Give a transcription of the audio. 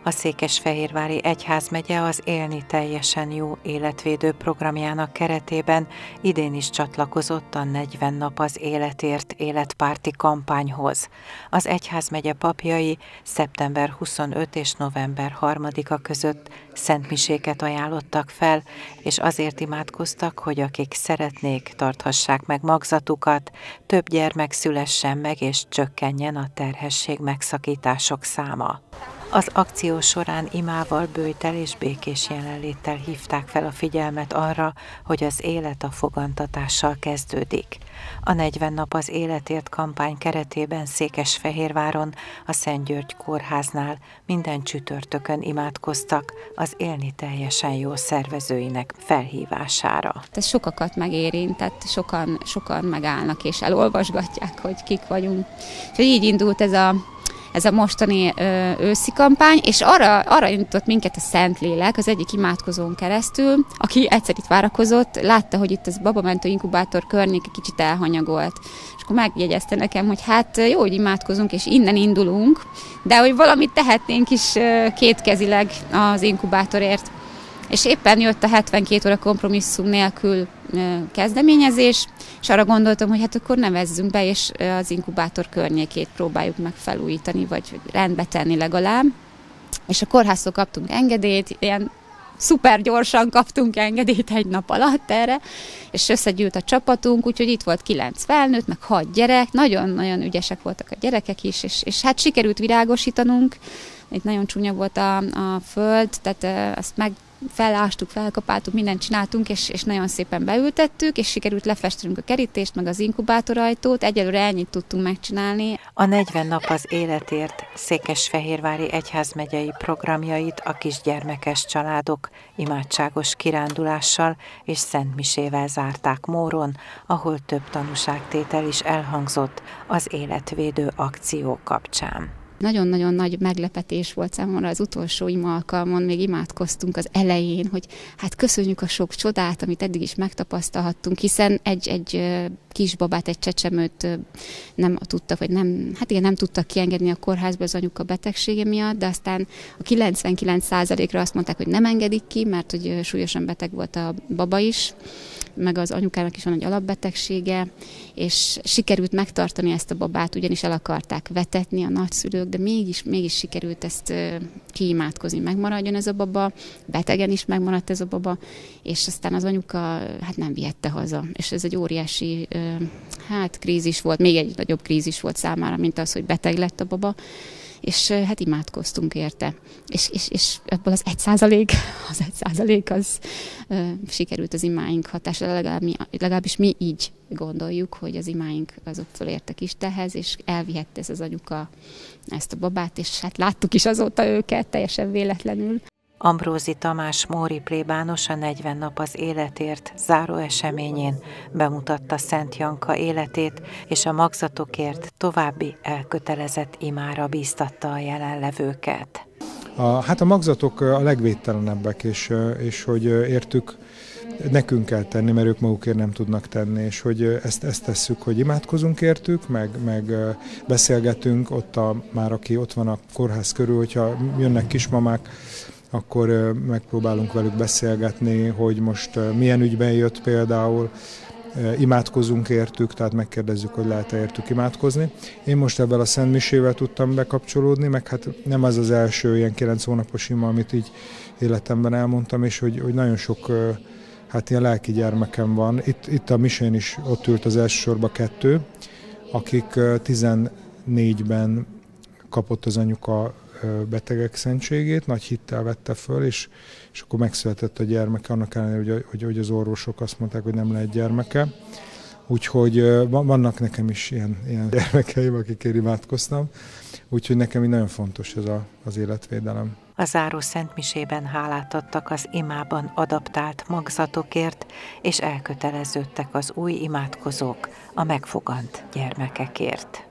A Székesfehérvári Egyházmegye az Élni Teljesen Jó életvédő programjának keretében idén is csatlakozott a 40 nap az életért életpárti kampányhoz. Az Egyházmegye papjai szeptember 25 és november 3-a között szentmiséket ajánlottak fel, és azért imádkoztak, hogy akik szeretnék, tarthassák meg magzatukat, több gyermek szülessen meg és csökkenjen a terhesség megszakítások száma. Az akció során imával, böjttel és békés jelenléttel hívták fel a figyelmet arra, hogy az élet a fogantatással kezdődik. A 40 nap az életért kampány keretében Székesfehérváron, a Szent György kórháznál minden csütörtökön imádkoztak az Élni Teljesen Jó szervezőinek felhívására. Ez sokakat megérint, tehát sokan megállnak és elolvasgatják, hogy kik vagyunk. És így indult ez a mostani őszi kampány, és arra indított minket a Szentlélek, az egyik imádkozón keresztül, aki egyszer itt várakozott, látta, hogy itt az babamentő inkubátor környék egy kicsit elhanyagolt. És akkor megjegyezte nekem, hogy hát jó, hogy imádkozunk, és innen indulunk, de hogy valamit tehetnénk is kétkezileg az inkubátorért. És éppen jött a 72 óra kompromisszum nélkül kezdeményezés, és arra gondoltam, hogy hát akkor nevezzünk be, és az inkubátor környékét próbáljuk meg felújítani, vagy rendbe tenni legalább. És a kórháztól kaptunk engedélyt, ilyen szuper gyorsan kaptunk engedélyt egy nap alatt erre, és összegyűlt a csapatunk, úgyhogy itt volt 9 felnőtt, meg 6 gyerek, nagyon-nagyon ügyesek voltak a gyerekek is, és hát sikerült virágosítanunk, itt nagyon csúnya volt a föld, tehát azt felástuk, felkapáltuk, mindent csináltunk, és nagyon szépen beültettük, és sikerült lefestenünk a kerítést, meg az inkubátorajtót, egyelőre ennyit tudtunk megcsinálni. A 40 nap az életért Székesfehérvári Egyházmegyei programjait a kisgyermekes családok imádságos kirándulással és szentmisével zárták Móron, ahol több tanúságtétel is elhangzott az életvédő akció kapcsán. Nagyon-nagyon nagy meglepetés volt számomra az utolsó ima alkalmon, még imádkoztunk az elején, hogy hát köszönjük a sok csodát, amit eddig is megtapasztalhattunk, hiszen egy kisbabát, egy csecsemőt nem tudtak, vagy nem tudtak kiengedni a kórházba az anyuka betegsége miatt, de aztán a 99%-ra azt mondták, hogy nem engedik ki, mert hogy súlyosan beteg volt a baba is, meg az anyukának is van egy alapbetegsége, és sikerült megtartani ezt a babát, ugyanis el akarták vetetni a nagyszülők, de mégis sikerült ezt kiimádkozni, megmaradjon ez a baba, betegen is megmaradt ez a baba, és aztán az anyuka hát nem vihette haza, és ez egy óriási krízis volt, még egy nagyobb krízis volt számára, mint az, hogy beteg lett a baba, és hát imádkoztunk érte. És ebből az 1% az sikerült az imáink hatása, legalábbis mi így gondoljuk, hogy az imáink azok fölértek Istenhez, és elvihette ez az anyuka ezt a babát, és hát láttuk is azóta őket teljesen véletlenül. Ambrózi Tamás móri plébános a 40 nap az életért záró eseményén bemutatta Szent Janka életét, és a magzatokért további elkötelezett imára bíztatta a jelenlevőket. A magzatok a legvédtelenebbek, és hogy értük nekünk kell tenni, mert ők magukért nem tudnak tenni, és hogy ezt tesszük, hogy imádkozunk értük, meg beszélgetünk, már aki ott van a kórház körül, hogyha jönnek kismamák, akkor megpróbálunk velük beszélgetni, hogy most milyen ügyben jött például, imádkozunk értük, tehát megkérdezzük, hogy lehet-e értük imádkozni. Én most ebben a szentmisével tudtam bekapcsolódni, meg hát nem az az első ilyen 9 hónapos ima, amit így életemben elmondtam, és hogy nagyon sok ilyen lelki gyermekem van. Itt a misén is ott ült az első sorba 2, akik 14-ben kapott az anyuka betegek szentségét, nagy hittel vette föl, és akkor megszületett a gyermeke, annak ellenére, hogy az orvosok azt mondták, hogy nem lehet gyermeke. Úgyhogy vannak nekem is ilyen gyermekeim, akikért imádkoztam, úgyhogy nekem így nagyon fontos ez az életvédelem. A záró szentmisében hálát adtak az imában adaptált magzatokért, és elköteleződtek az új imádkozók a megfogant gyermekekért.